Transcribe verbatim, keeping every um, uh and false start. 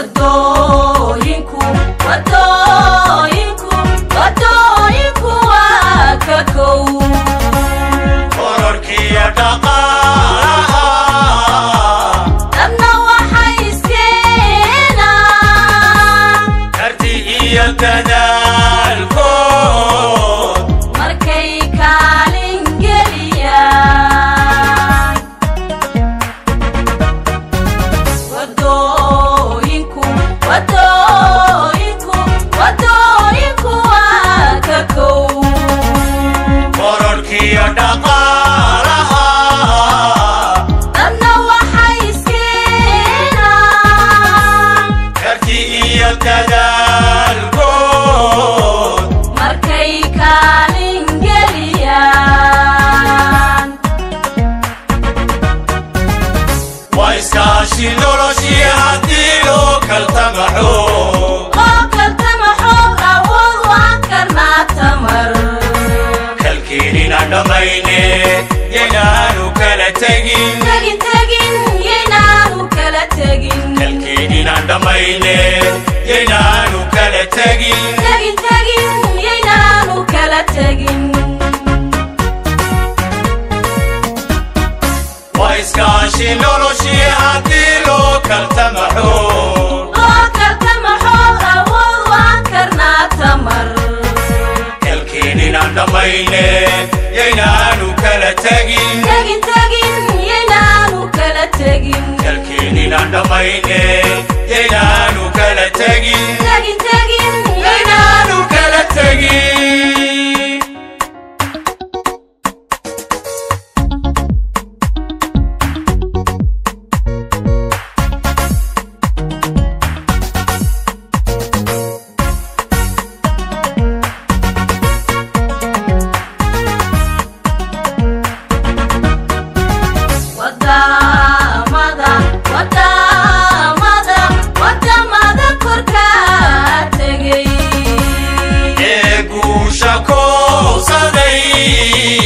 wadooyinku wadooyinku wadooyinku waa ka kow kororkiyo dhaqaalaha dadna waxay iskeenaan karti iyo dadaalkood markay kaalin geliyaan wadooyinku wadooyinku wadooyinku waa ka kow kororkiyo dhaqaalaha dadna waxay iskeenaan karti iyo dadaalkood markay kaalin geliyaan waa iskaashi noloshii haddii loo kaltamaxo oo kaltama xoog awood waan karnaa tamar kalkeenina dhammayne yaynaanu kala tegin tegin tegin yaynaanu kala tegin kalkeenina dhammayne yaynaanu kala tegin tegin tegin yaynaanu kala tegin waa iskaashi noloshii haddii loo kaltamaxo oo kaltama xoog awood waan karnaa tamar kalkeenina dhammayne yaynaanu kala tegin tegin tegin yaynaanu kala tegin kalkeenina dhammayne yaynaanu kala tegin tegin tegin yaynaanu kala tegin wadamada wadamada wadamada korkaa tegay ee guusha koobsaday